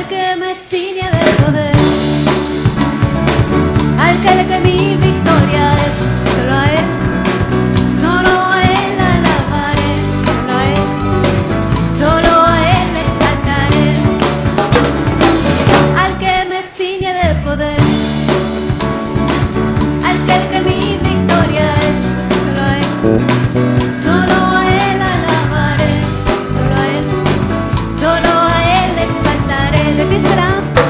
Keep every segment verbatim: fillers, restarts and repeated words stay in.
al que me ciñe de poder, al que le que mi victoria es solo a él, solo a él alabaré, solo a él, solo a él exaltaré, al que me ciñe de poder, al que le que mi victoria es solo a él, solo a él alabaré, solo a él, solo a él exaltaré. Le será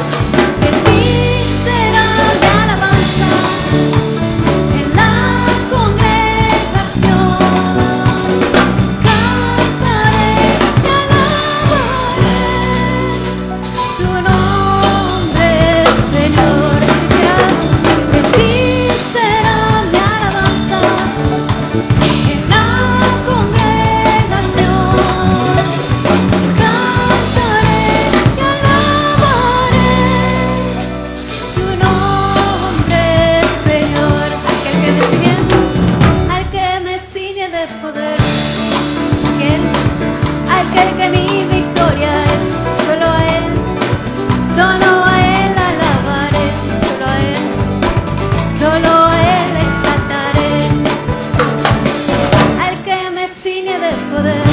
poder, aquel, aquel que mi victoria es solo a él, solo a él alabaré, solo a él, solo a él exaltaré, al que me ciñe de poder.